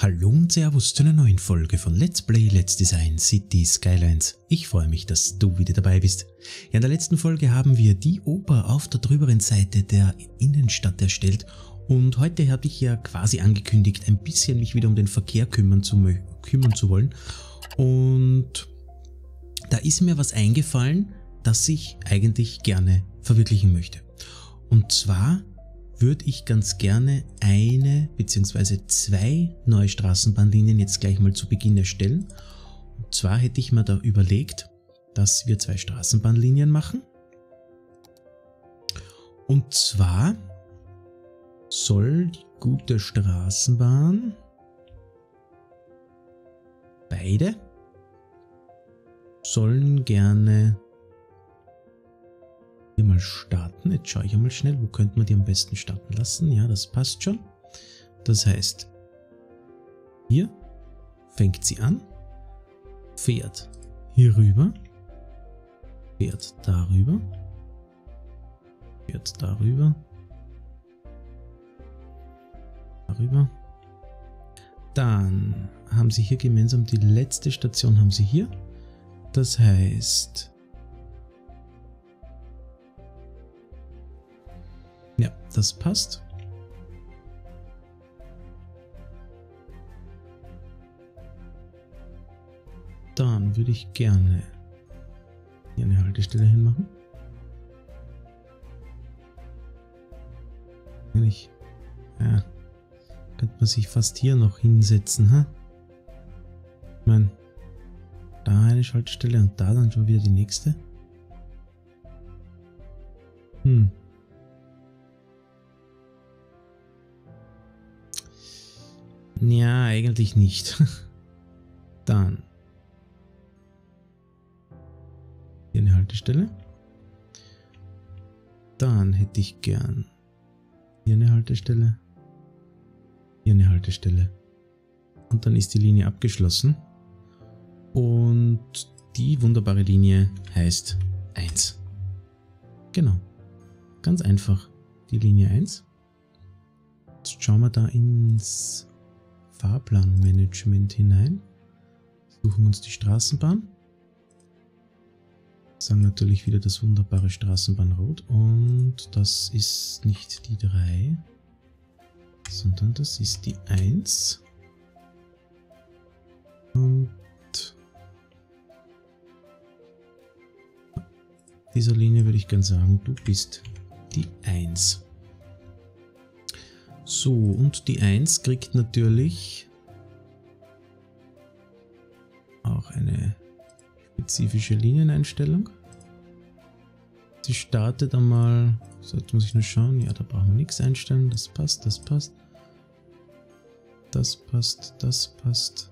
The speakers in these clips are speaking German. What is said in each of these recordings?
Hallo und Servus zu einer neuen Folge von Let's Play Let's Design Cities Skylines. Ich freue mich, dass du wieder dabei bist. Ja, in der letzten Folge haben wir die Oper auf der drüberen Seite der Innenstadt erstellt und heute habe ich ja quasi angekündigt, ein bisschen mich wieder um den Verkehr kümmern zu wollen. Und da ist mir was eingefallen, das ich eigentlich gerne verwirklichen möchte. Und zwar würde ich ganz gerne eine bzw. zwei neue Straßenbahnlinien jetzt gleich mal zu Beginn erstellen. Und zwar hätte ich mir da überlegt, dass wir zwei Straßenbahnlinien machen. Und zwar soll die gute Straßenbahn beide sollen gerne hier mal starten. Jetzt schaue ich einmal schnell, wo könnte man die am besten starten lassen. Ja, das passt schon. Das heißt, hier fängt sie an, fährt hier rüber, fährt darüber, fährt darüber, darüber. Dann haben sie hier gemeinsam die letzte Station haben sie hier. Das heißt, ja, das passt. Dann würde ich gerne hier eine Haltestelle hinmachen. Eigentlich, ja, könnte man sich fast hier noch hinsetzen, ha? Ich meine, da eine Haltestelle und da dann schon wieder die nächste. Ja, eigentlich nicht. Dann hier eine Haltestelle. Dann hätte ich gern hier eine Haltestelle. Hier eine Haltestelle. Und dann ist die Linie abgeschlossen. Und die wunderbare Linie heißt 1. Genau. Ganz einfach. Die Linie 1. Jetzt schauen wir da ins Fahrplanmanagement hinein, suchen uns die Straßenbahn, sagen natürlich wieder das wunderbare Straßenbahnrot und das ist nicht die 3, sondern das ist die 1 und dieser Linie würde ich gerne sagen, du bist die 1. So, und die 1 kriegt natürlich auch eine spezifische Linieneinstellung. Sie startet einmal, so jetzt muss ich nur schauen, ja, da brauchen wir nichts einstellen, das passt, das passt. Das passt, das passt.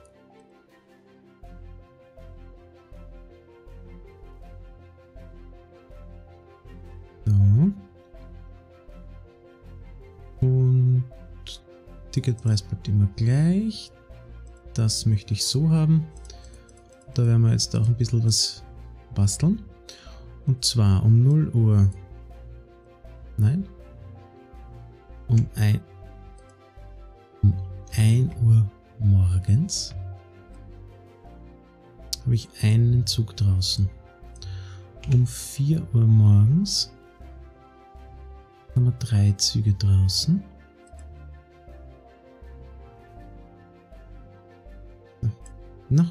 So. Und Ticketpreis bleibt immer gleich. Das möchte ich so haben. Da werden wir jetzt auch ein bisschen was basteln. Und zwar um 0 Uhr. Nein. Um 1 Uhr morgens habe ich einen Zug draußen. Um 4 Uhr morgens haben wir 3 Züge draußen. Na.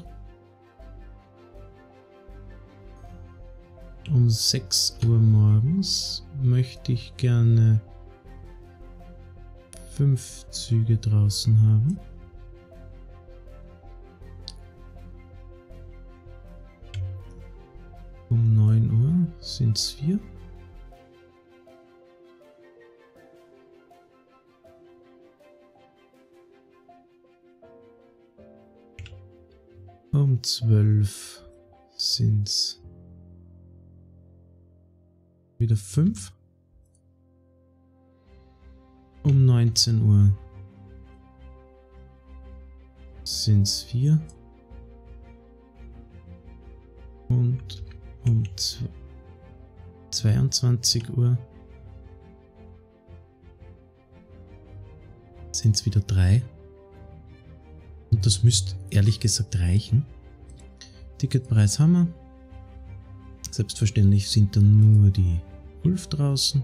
Um 6 Uhr morgens möchte ich gerne 5 Züge draußen haben. Um 9 Uhr sind es 4. Um 12 sind es wieder 5. Um 19 Uhr sind es 4. Und um 22 Uhr sind es wieder 3. das müsste ehrlich gesagt reichen. Ticketpreis haben wir. Selbstverständlich sind dann nur die Ulf draußen.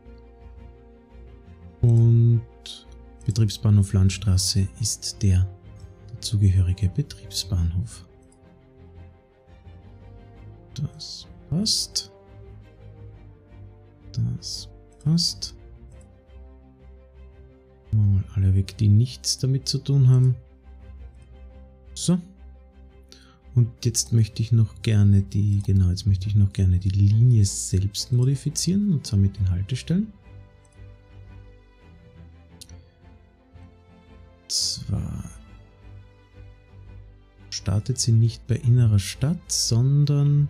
Und Betriebsbahnhof Landstraße ist der dazugehörige Betriebsbahnhof. Das passt. Das passt. Machen wir mal alle weg, die nichts damit zu tun haben. So. Und jetzt möchte ich noch gerne die, die Linie selbst modifizieren, und zwar mit den Haltestellen. Zwar startet sie nicht bei innerer Stadt, sondern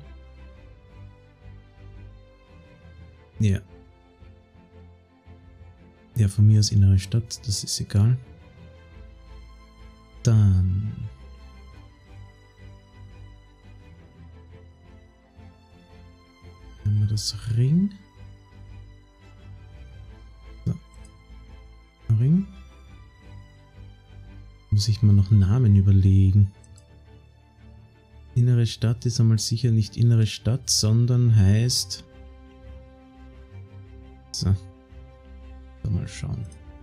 ja, von mir aus innere Stadt, das ist egal. Dann nehmen wir das Ring. So. Ring. Muss ich mal noch Namen überlegen. Innere Stadt ist einmal sicher nicht innere Stadt, sondern heißt... So. Mal schauen.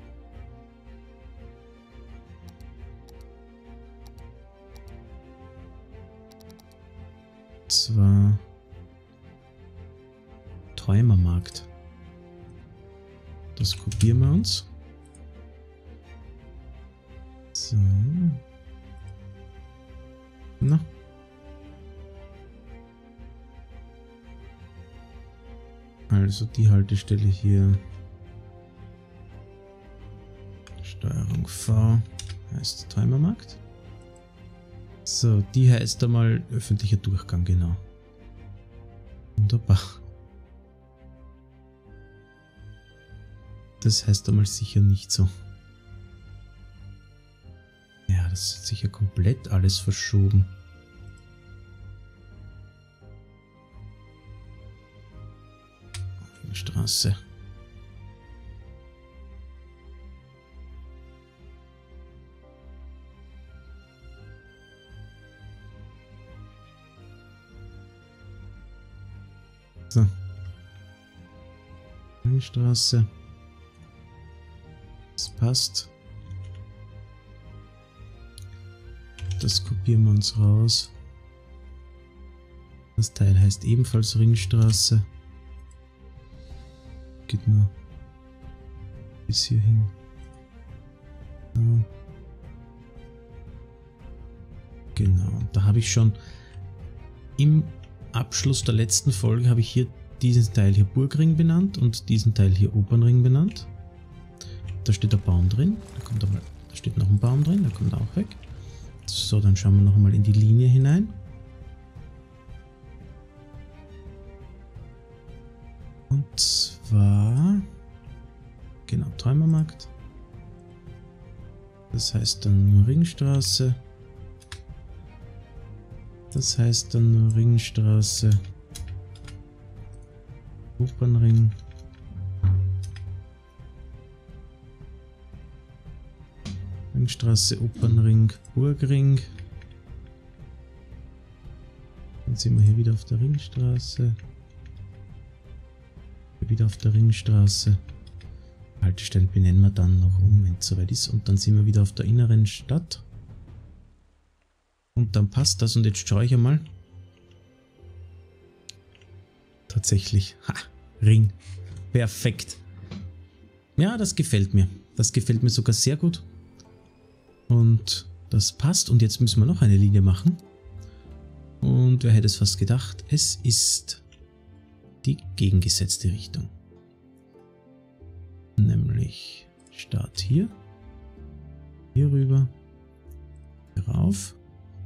Zwar Träumermarkt. Das kopieren wir uns. So. Na. Also die Haltestelle hier. Steuerung V heißt Träumermarkt. So, die heißt einmal öffentlicher Durchgang, genau. Wunderbar. Das heißt einmal sicher nicht so. Ja, das ist sicher komplett alles verschoben. Straße. So. Straße. Das passt. Das kopieren wir uns raus. Das Teil heißt ebenfalls Ringstraße. Geht nur bis hierhin. Ja. Genau, da habe ich schon im Abschluss der letzten Folge habe ich hier diesen Teil hier Burgring benannt und diesen Teil hier Opernring benannt. Da steht der Baum drin, da steht noch ein Baum drin, der kommt auch weg. So, dann schauen wir noch einmal in die Linie hinein. Und zwar, genau, Träumermarkt. Das heißt dann nur Ringstraße. Das heißt dann nur Ringstraße. Opernring. Ringstraße, Opernring, Burgring. Dann sind wir hier wieder auf der Ringstraße. Wieder auf der Ringstraße. Haltestellen benennen wir dann noch um, wenn es soweit ist. Und dann sind wir wieder auf der inneren Stadt. Und dann passt das. Und jetzt schaue ich einmal. Tatsächlich. Ha! Ring. Perfekt. Ja, das gefällt mir. Das gefällt mir sogar sehr gut. Und das passt. Und jetzt müssen wir noch eine Linie machen. Und wer hätte es fast gedacht? Es ist die gegengesetzte Richtung. Nämlich Start hier. Hier rüber. Hier rauf.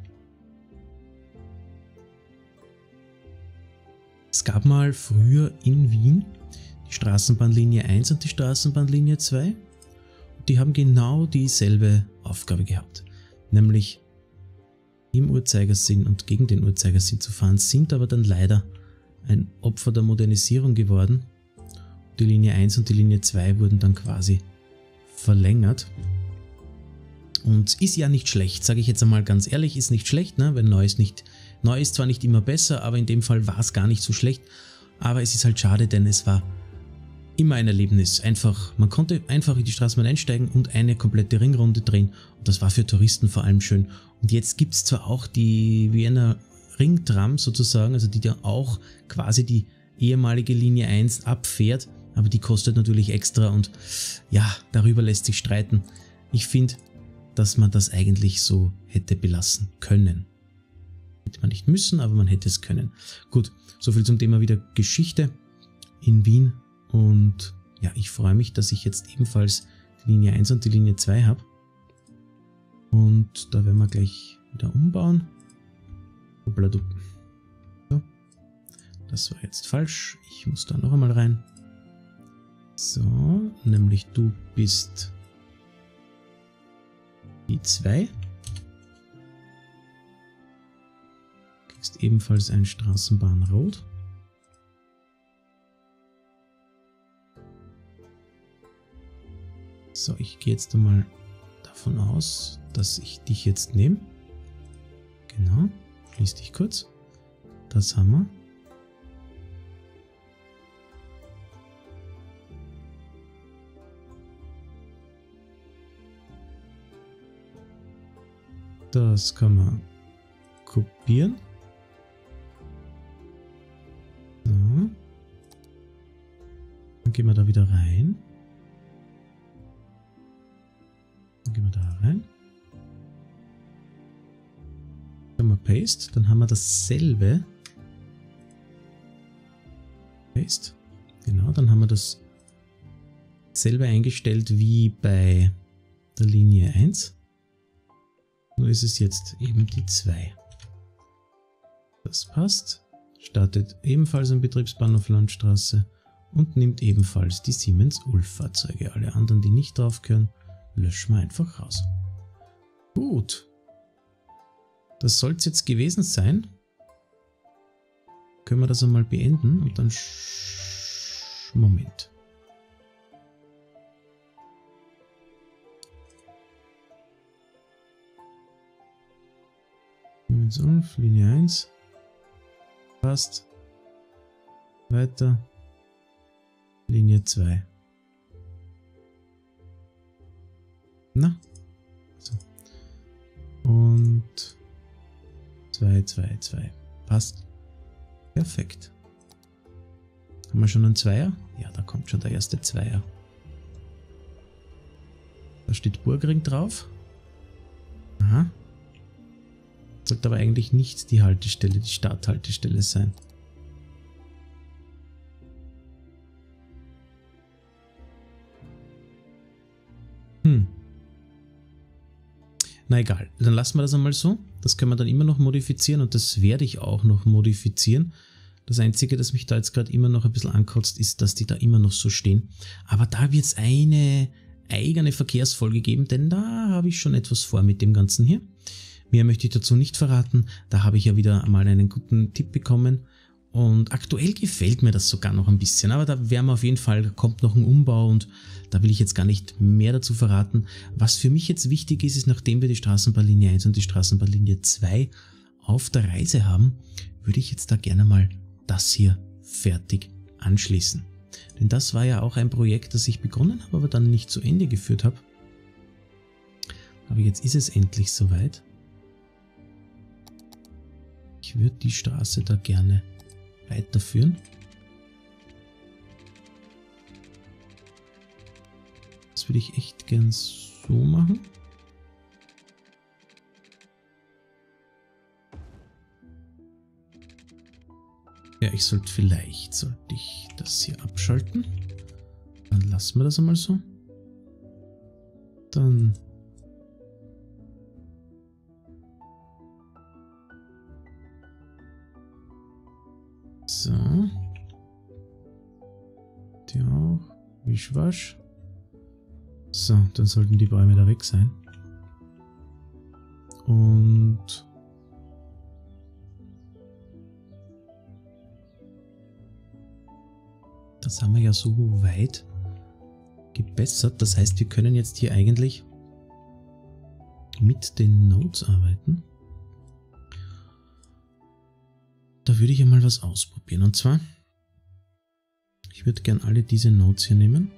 Es gab mal früher in Wien die Straßenbahnlinie 1 und die Straßenbahnlinie 2. Die haben genau dieselbe Aufgabe gehabt. Nämlich im Uhrzeigersinn und gegen den Uhrzeigersinn zu fahren, sind aber dann leider ein Opfer der Modernisierung geworden. Die Linie 1 und die Linie 2 wurden dann quasi verlängert. Und ist ja nicht schlecht, sage ich jetzt einmal ganz ehrlich, ist nicht schlecht, ne? Weil neu ist zwar nicht immer besser, aber in dem Fall war es gar nicht so schlecht. Aber es ist halt schade, denn es war immer ein Erlebnis. Man konnte einfach in die Straßenbahn einsteigen und eine komplette Ringrunde drehen. Und das war für Touristen vor allem schön. Und jetzt gibt es zwar auch die Vienna Ringtram sozusagen, also die da auch quasi die ehemalige Linie 1 abfährt, aber die kostet natürlich extra und ja, darüber lässt sich streiten. Ich finde, dass man das eigentlich so hätte belassen können. Hätte man nicht müssen, aber man hätte es können. Gut, soviel zum Thema wieder Geschichte in Wien. Und ja, ich freue mich, dass ich jetzt ebenfalls die Linie 1 und die Linie 2 habe. Und da werden wir gleich wieder umbauen. So, das war jetzt falsch. Ich muss da noch einmal rein. So, nämlich du bist die 2. Kriegst ebenfalls ein Straßenbahnrot. So, ich gehe jetzt einmal davon aus, dass ich dich jetzt nehme. Genau, schließ dich kurz. Das haben wir. Das kann man kopieren. So. Dann gehen wir da wieder rein. Dann gehen wir da rein. Dann haben wir Paste. Dann haben wir dasselbe. Paste. Genau, dann haben wir dasselbe eingestellt wie bei der Linie 1. Nur ist es jetzt eben die 2. Das passt. Startet ebenfalls am Betriebsbahnhof Landstraße und nimmt ebenfalls die Siemens-Ulf-Fahrzeuge. Alle anderen, die nicht drauf gehören, löschen wir einfach raus. Gut. Das soll es jetzt gewesen sein. Können wir das einmal beenden und dann... Moment. Linie 1. Passt. Weiter. Linie 2. Na. So. Und 2, 2, 2. Passt. Perfekt. Haben wir schon einen Zweier? Ja, da kommt schon der erste Zweier. Da steht Burgring drauf. Aha. Sollte aber eigentlich nicht die Haltestelle, die Starthaltestelle sein. Na egal, dann lassen wir das einmal so. Das können wir dann immer noch modifizieren und das werde ich auch noch modifizieren. Das Einzige, das mich da jetzt gerade immer noch ein bisschen ankotzt, ist, dass die da immer noch so stehen. Aber da wird es eine eigene Verkehrsfolge geben, denn da habe ich schon etwas vor mit dem Ganzen hier. Mehr möchte ich dazu nicht verraten, da habe ich ja wieder mal einen guten Tipp bekommen und aktuell gefällt mir das sogar noch ein bisschen, aber da werden wir auf jeden Fall, da kommt noch ein Umbau und da will ich jetzt gar nicht mehr dazu verraten. Was für mich jetzt wichtig ist, ist, nachdem wir die Straßenbahnlinie 1 und die Straßenbahnlinie 2 auf der Reise haben, würde ich jetzt da gerne mal das hier fertig anschließen. Denn das war ja auch ein Projekt, das ich begonnen habe, aber dann nicht zu Ende geführt habe. Aber jetzt ist es endlich soweit. Ich würde die Straße da gerne weiterführen. Das würde ich echt gern so machen. Ja, vielleicht sollte ich das hier abschalten. Dann lassen wir das einmal so. Dann so. Die auch. Wischwasch. So, dann sollten die Bäume da weg sein. Und das haben wir ja so weit gebessert. Das heißt, wir können jetzt hier eigentlich mit den Nodes arbeiten. Da würde ich einmal was ausprobieren. Und zwar, ich würde gern alle diese Nodes hier nehmen.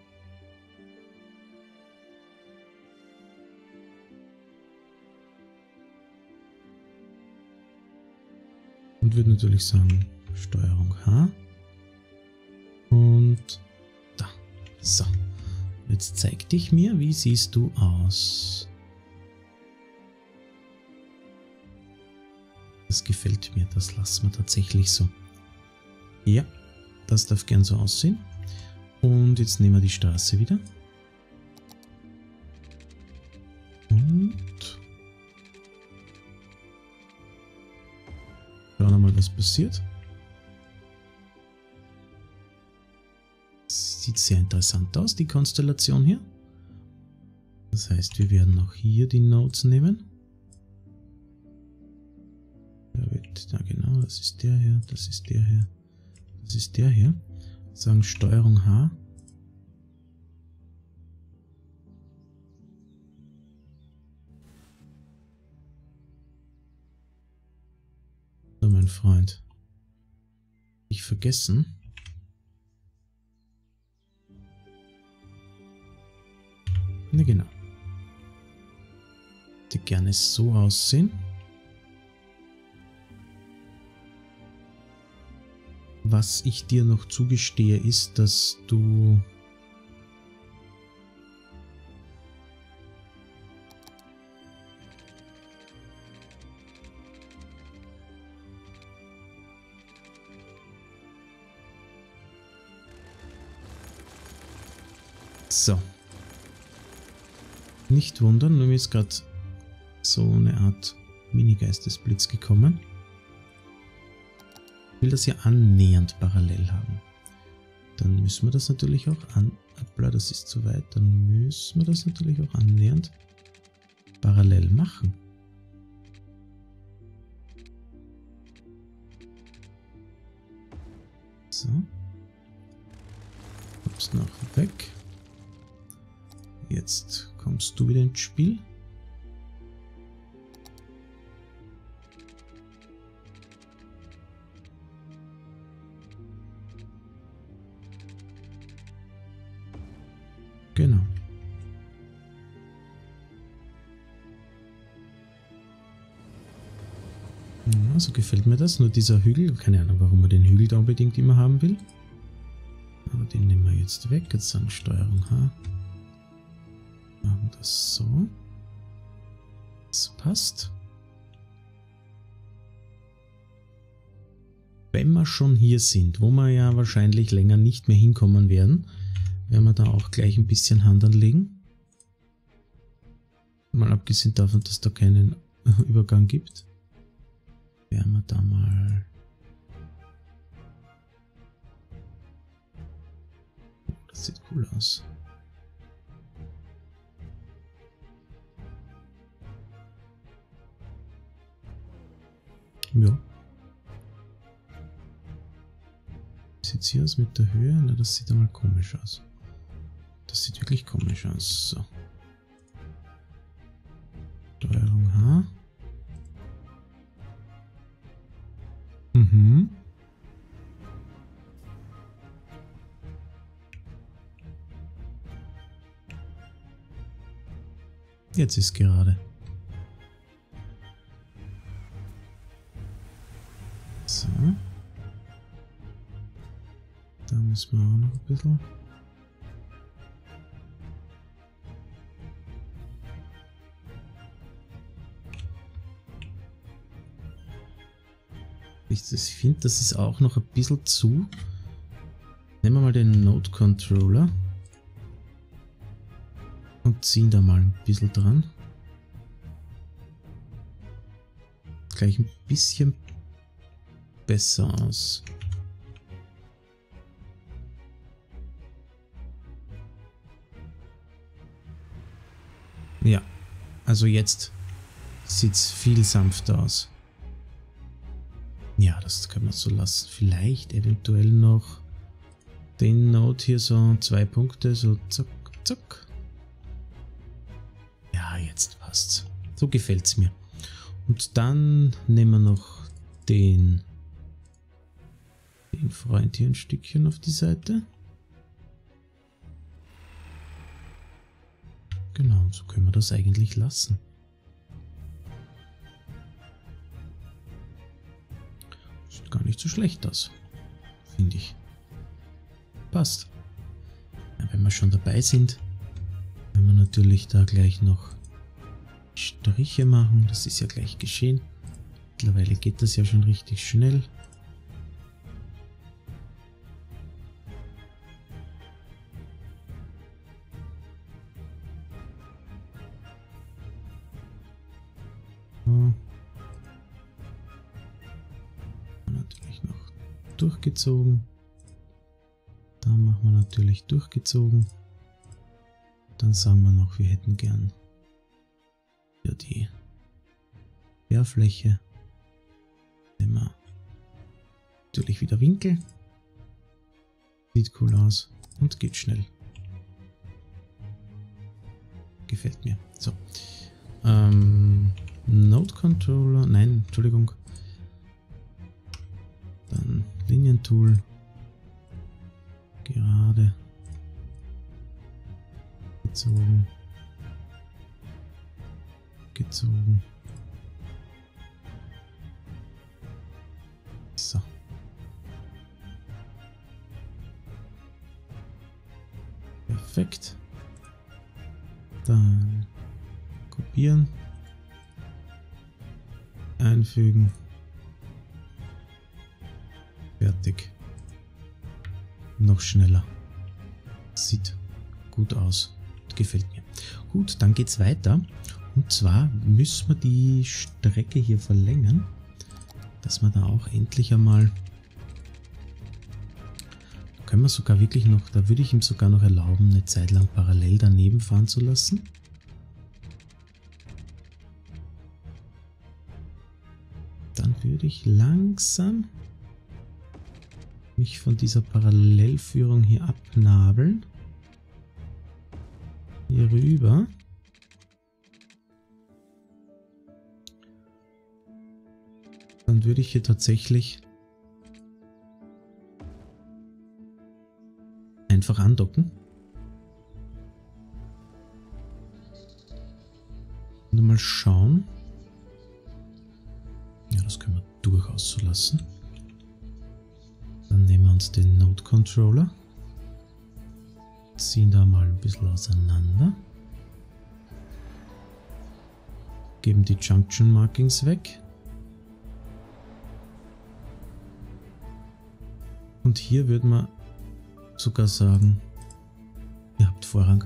Und würde natürlich sagen, Steuerung H. Und da. So. Jetzt zeig dich mir, wie siehst du aus? Das gefällt mir, das lassen wir tatsächlich so. Ja, das darf gern so aussehen. Und jetzt nehmen wir die Straße wieder. Und schauen wir mal, was passiert. Sieht sehr interessant aus, die Konstellation hier. Das heißt, wir werden auch hier die Nodes nehmen. Ja genau, das ist der hier, das ist der hier, das ist der hier. Sagen Steuerung H. So, mein Freund. Ich vergessen. Na genau. Die gerne so aussehen. Was ich dir noch zugestehe, ist, dass du so. Nicht wundern, mir ist gerade so eine Art Mini-Geistesblitz gekommen. Ich will das ja annähernd parallel haben. Dann müssen wir das natürlich auch das ist zu weit. Dann müssen wir das natürlich auch annähernd parallel machen. So. Kommst noch weg. Jetzt kommst du wieder ins Spiel. Genau. Ja, so gefällt mir das. Nur dieser Hügel, keine Ahnung, warum man den Hügel da unbedingt immer haben will. Aber den nehmen wir jetzt weg. Jetzt sagen Steuerung H. Machen das so. Das passt. Wenn wir schon hier sind, wo wir ja wahrscheinlich länger nicht mehr hinkommen werden, werden wir da auch gleich ein bisschen Hand anlegen. Mal abgesehen davon, dass da keinen Übergang gibt. Werden wir da mal... Oh, das sieht cool aus. Ja. Wie sieht es hier aus mit der Höhe? Na, das sieht einmal komisch aus. Das sieht wirklich komisch aus. So. Steuerung H. Mhm. Jetzt ist gerade. So. Da müssen wir auch noch ein bisschen. Ich finde, das ist auch noch ein bisschen zu. Nehmen wir mal den Node Controller und ziehen da mal ein bisschen dran. Gleich ein bisschen besser aus. Ja, also jetzt sieht es viel sanfter aus. Ja, das können wir so lassen. Vielleicht eventuell noch den Node hier so 2 Punkte, so zack, zack. Ja, jetzt passt's. So gefällt es mir. Und dann nehmen wir noch den Freund hier ein Stückchen auf die Seite. Genau, so können wir das eigentlich lassen. Sieht gar nicht so schlecht aus, finde ich. Passt. Ja, wenn wir schon dabei sind, werden wir natürlich da gleich noch Striche machen. Das ist ja gleich geschehen. Mittlerweile geht das ja schon richtig schnell. So. Natürlich noch durchgezogen. Da machen wir natürlich durchgezogen. Dann sagen wir noch, wir hätten gern ja die Querfläche. Nehmen wir natürlich wieder Winkel. Sieht cool aus und geht schnell. Gefällt mir. So. Node Controller. Nein, Entschuldigung. Dann Linientool. Gerade. Gezogen. Gezogen. So. Perfekt. Dann kopieren. Einfügen. Fertig. Noch schneller. Sieht gut aus. Gefällt mir. Gut, dann geht's weiter. Und zwar müssen wir die Strecke hier verlängern, dass wir da auch endlich einmal, können wir sogar wirklich noch, da würde ich ihm sogar noch erlauben, eine Zeit lang parallel daneben fahren zu lassen. Dann würde ich langsam mich von dieser Parallelführung hier abnabeln. Hier rüber. Dann würde ich hier tatsächlich einfach andocken. Und mal schauen. Ja, das können wir durchaus so lassen. Dann nehmen wir uns den Node Controller. Ziehen da mal ein bisschen auseinander. Geben die Junction Markings weg. Und hier würden wir sogar sagen, ihr habt Vorrang.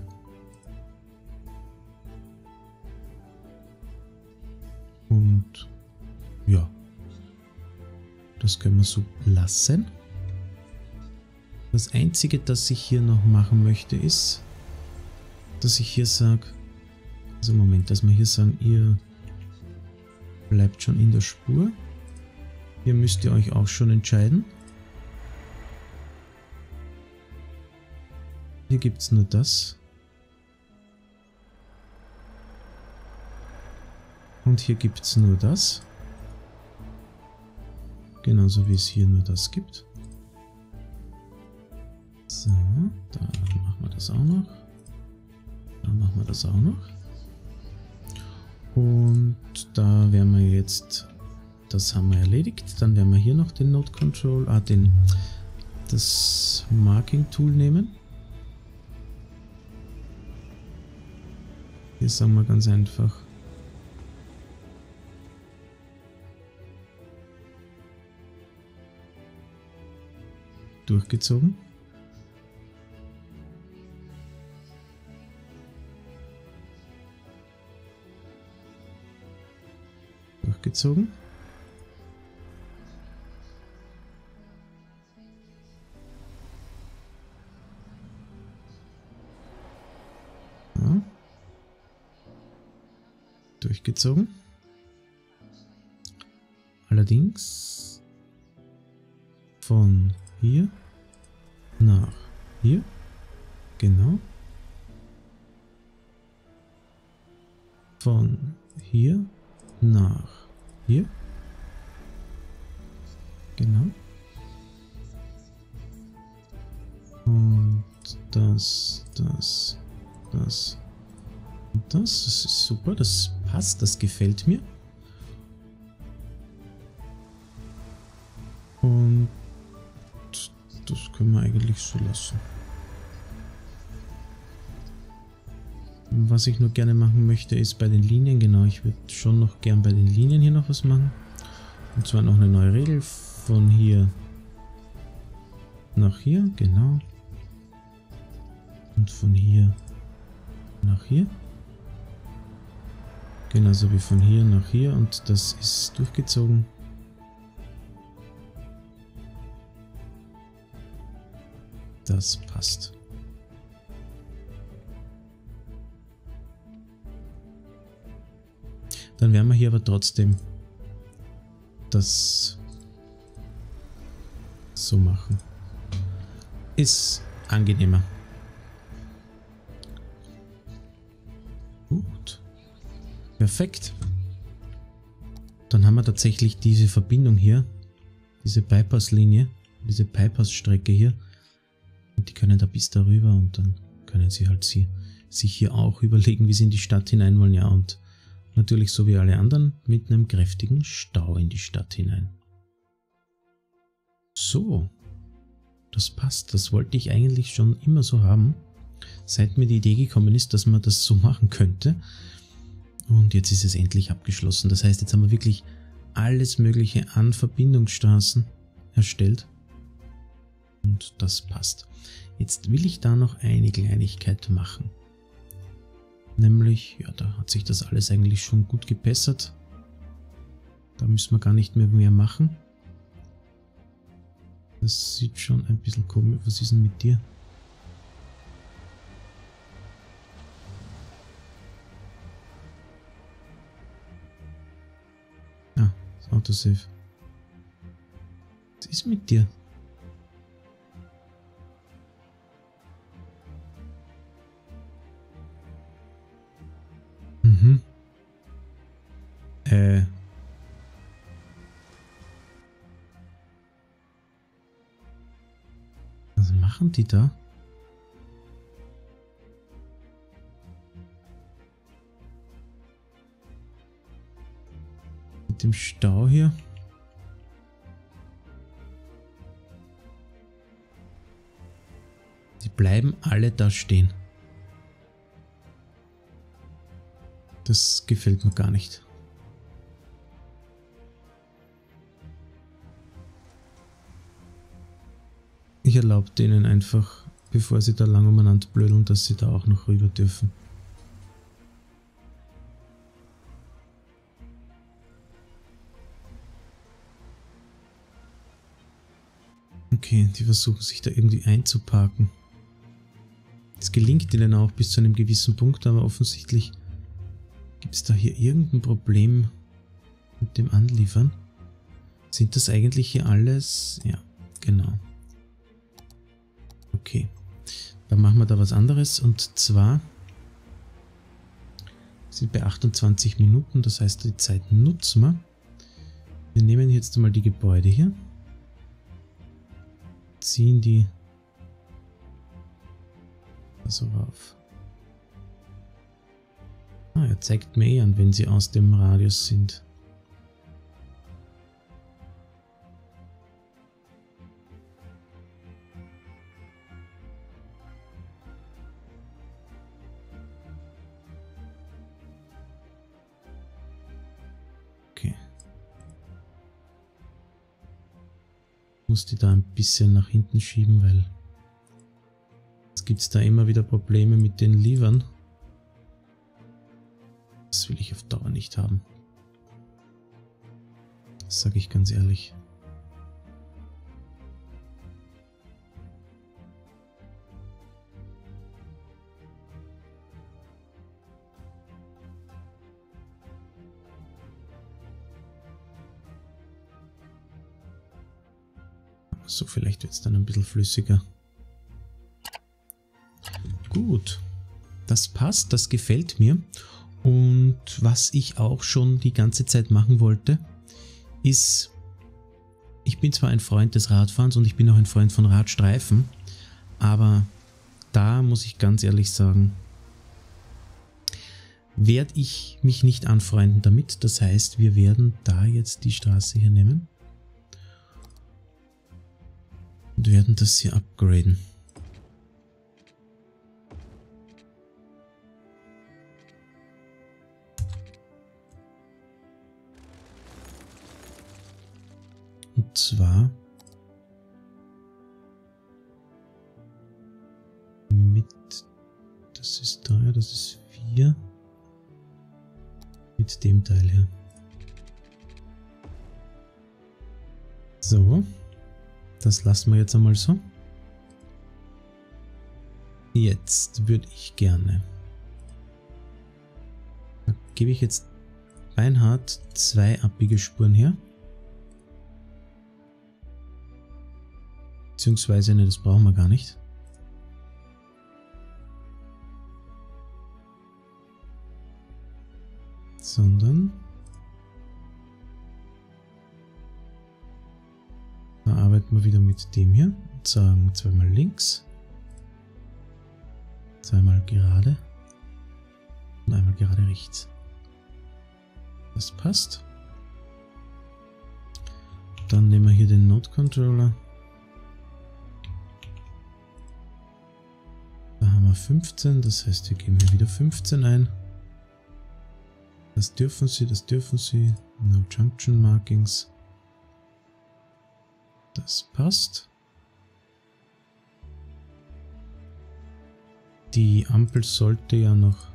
Und ja, das können wir so lassen. Das Einzige, das ich hier noch machen möchte, ist, dass ich hier sage, also Moment, dass wir hier sagen, ihr bleibt schon in der Spur. Hier müsst ihr euch auch schon entscheiden. Hier gibt es nur das. Und hier gibt es nur das. Genauso wie es hier nur das gibt. So, da machen wir das auch noch. Da machen wir das auch noch. Und da werden wir jetzt, das haben wir erledigt. Dann werden wir hier noch den Node Control, das Marking Tool nehmen. Hier sagen wir ganz einfach durchgezogen. Durchgezogen. Ja. Durchgezogen. Allerdings von hier nach hier. Genau. Von hier nach hier. Genau. Und das und das. Und das ist super, das passt, das gefällt mir. Und das können wir eigentlich so lassen. Was ich nur gerne machen möchte, ist bei den Linien, genau, ich würde schon noch gern bei den Linien hier noch was machen. Und zwar noch eine neue Regel von hier nach hier, genau. Und von hier nach hier. Genauso wie von hier nach hier, und das ist durchgezogen. Das passt. Dann werden wir hier aber trotzdem das so machen. Ist angenehmer. Gut. Perfekt. Dann haben wir tatsächlich diese Verbindung hier, diese Bypass-Linie, diese Bypass-Strecke hier. Und die können da bis darüber, und dann können sie halt sich hier auch überlegen, wie sie in die Stadt hinein wollen. Ja, und natürlich so wie alle anderen mit einem kräftigen Stau in die Stadt hinein. So, das passt. Das wollte ich eigentlich schon immer so haben, seit mir die Idee gekommen ist, dass man das so machen könnte. Und jetzt ist es endlich abgeschlossen. Das heißt, jetzt haben wir wirklich alles Mögliche an Verbindungsstraßen erstellt. Und das passt. Jetzt will ich da noch eine Kleinigkeit machen. Nämlich, ja, da hat sich das alles eigentlich schon gut gebessert. Da müssen wir gar nicht mehr machen. Das sieht schon ein bisschen komisch. Was ist denn mit dir? Ah, das Autosave. Was ist mit dir? Mhm. Was machen die da? Mit dem Stau hier? Die bleiben alle da stehen. Das gefällt mir gar nicht. Ich erlaube denen einfach, bevor sie da lang umeinander blödeln, dass sie da auch noch rüber dürfen. Okay, die versuchen sich da irgendwie einzuparken. Es gelingt ihnen auch bis zu einem gewissen Punkt, aber offensichtlich gibt es da hier irgendein Problem mit dem Anliefern. Sind das eigentlich hier alles? Ja, genau. Okay, dann machen wir da was anderes, und zwar sind bei 28 Minuten, das heißt die Zeit nutzen wir. Wir nehmen jetzt mal die Gebäude hier, ziehen die so rauf. Ah, er zeigt mir eh an, wenn sie aus dem Radius sind. Okay. Ich muss die da ein bisschen nach hinten schieben, weil es gibt da immer wieder Probleme mit den Levern. Das will ich auf Dauer nicht haben. Das sage ich ganz ehrlich. So, vielleicht wird es dann ein bisschen flüssiger. Gut, das passt, das gefällt mir. Und was ich auch schon die ganze Zeit machen wollte, ist, ich bin zwar ein Freund des Radfahrens und ich bin auch ein Freund von Radstreifen, aber da muss ich ganz ehrlich sagen, werde ich mich nicht anfreunden damit. Das heißt, wir werden da jetzt die Straße hier nehmen und werden das hier upgraden. Und zwar mit, das ist 3, das ist 4, mit dem Teil hier. So, das lassen wir jetzt einmal so. Jetzt würde ich gerne, da gebe ich jetzt beinhart 2 Abbiegespuren her. Beziehungsweise, ne, das brauchen wir gar nicht. Sondern da arbeiten wir wieder mit dem hier und sagen 2-mal links, 2-mal gerade und einmal gerade rechts. Das passt. Dann nehmen wir hier den Node Controller. Da haben wir 15, das heißt, wir geben hier wieder 15 ein. Das dürfen Sie. No Junction Markings. Das passt. Die Ampel sollte ja noch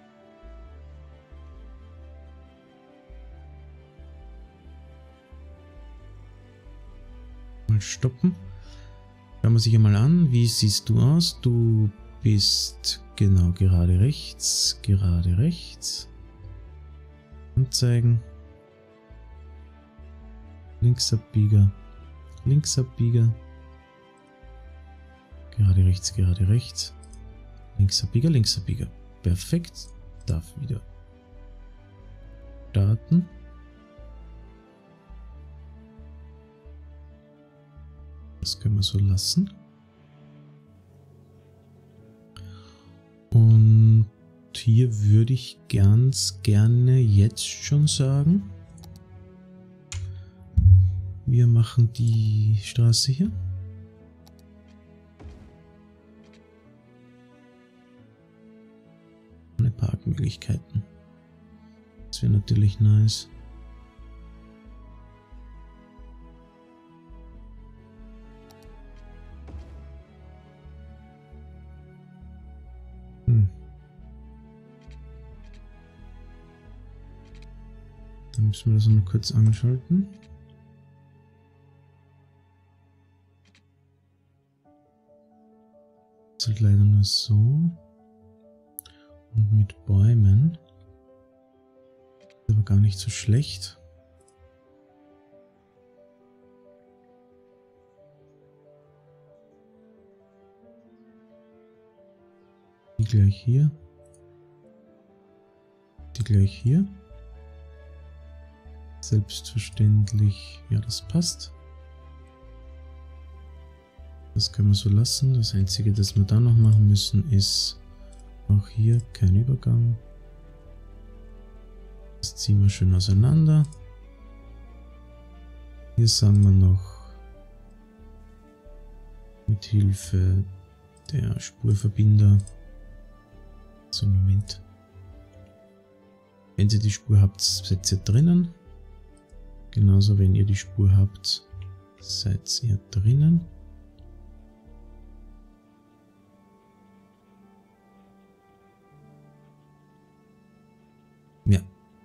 mal stoppen. Schauen wir sich einmal an. Wie siehst du aus? Du bist genau gerade rechts. Gerade rechts. Anzeigen. Linksabbieger. Linksabbieger. Gerade rechts, gerade rechts. Linksabbieger, Linksabbieger. Perfekt. Darf wieder starten. Das können wir so lassen. Und hier würde ich ganz gerne jetzt schon sagen, wir machen die Straße hier. Ohne Parkmöglichkeiten. Das wäre natürlich nice. Dann müssen wir das mal kurz anschalten. Das ist halt leider nur so. Und mit Bäumen. Ist aber gar nicht so schlecht. Die gleich hier. Die gleich hier. Selbstverständlich, ja, das passt. Das können wir so lassen. Das Einzige, das wir da noch machen müssen, ist auch hier kein Übergang. Das ziehen wir schön auseinander. Hier sagen wir noch mit Hilfe der Spurverbinder. So, Moment. Wenn ihr die Spur habt, seid ihr drinnen. Genauso, wenn ihr die Spur habt, seid ihr drinnen. Ja.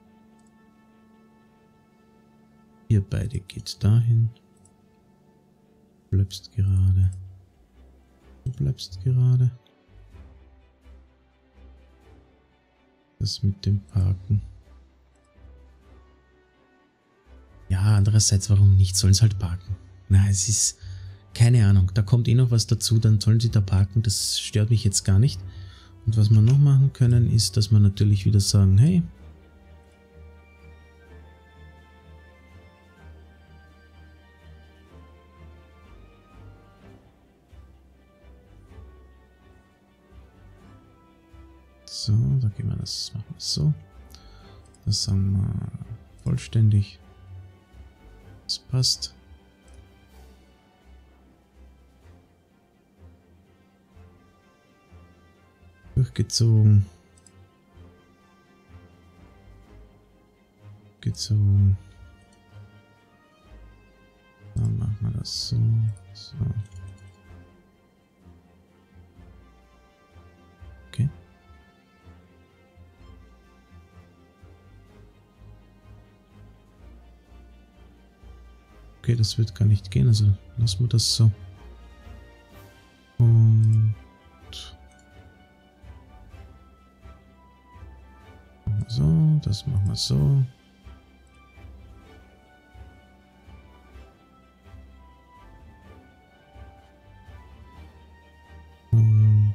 Ihr beide geht dahin. Du bleibst gerade. Du bleibst gerade. Das mit dem Parken. Ja, andererseits, warum nicht? Sollen sie halt parken. Na, es ist, keine Ahnung, da kommt eh noch was dazu, dann sollen sie da parken, das stört mich jetzt gar nicht. Und was wir noch machen können, ist, dass wir natürlich wieder sagen, hey, so, da gehen wir das, machen wir so. Das sagen wir vollständig. Das passt. Durchgezogen. Gezogen. Dann machen wir das so. So. Okay. Okay, das wird gar nicht gehen, also lassen wir das so. Und so, das machen wir so. Und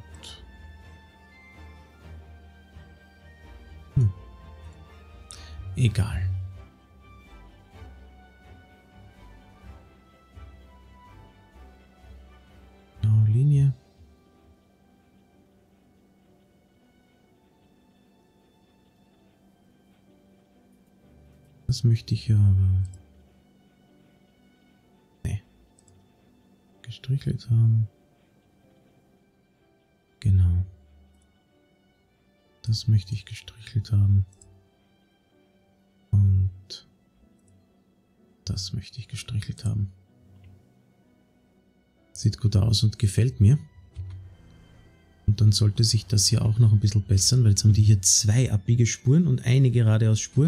egal. Genau, Linie. Das möchte ich ja aber gestrichelt haben. Genau. Das möchte ich gestrichelt haben. Und das möchte ich gestrichelt haben. Sieht gut aus und gefällt mir. Und dann sollte sich das hier auch noch ein bisschen bessern, weil jetzt haben die hier 2 Abbiegespuren und eine geradeausspur.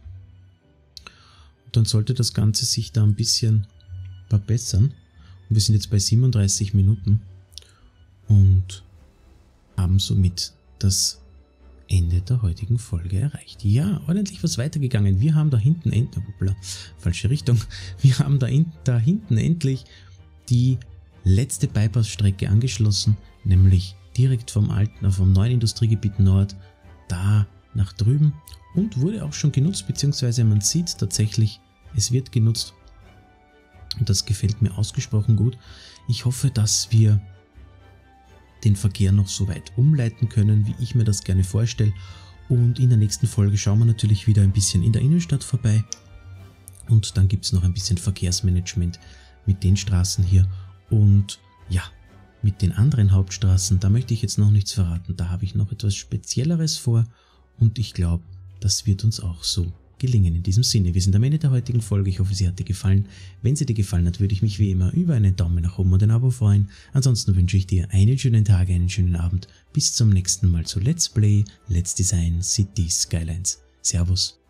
Und dann sollte das Ganze sich da ein bisschen verbessern. Und wir sind jetzt bei 37 Minuten und haben somit das Ende der heutigen Folge erreicht. Ja, ordentlich was weitergegangen. Wir haben da hinten falsche Richtung. Wir haben da hinten endlich die letzte Bypass-Strecke angeschlossen, nämlich direkt vom neuen Industriegebiet Nord da nach drüben und wurde auch schon genutzt, beziehungsweise man sieht tatsächlich, es wird genutzt und das gefällt mir ausgesprochen gut. Ich hoffe, dass wir den Verkehr noch so weit umleiten können, wie ich mir das gerne vorstelle. Und in der nächsten Folge schauen wir natürlich wieder ein bisschen in der Innenstadt vorbei. Und dann gibt es noch ein bisschen Verkehrsmanagement mit den Straßen hier. Und ja, mit den anderen Hauptstraßen, da möchte ich jetzt noch nichts verraten. Da habe ich noch etwas Spezielleres vor. Und ich glaube, das wird uns auch so gelingen. In diesem Sinne, wir sind am Ende der heutigen Folge. Ich hoffe, sie hat dir gefallen. Wenn sie dir gefallen hat, würde ich mich wie immer über einen Daumen nach oben und ein Abo freuen. Ansonsten wünsche ich dir einen schönen Tag, einen schönen Abend. Bis zum nächsten Mal zu Let's Play, Let's Design Cities Skylines. Servus.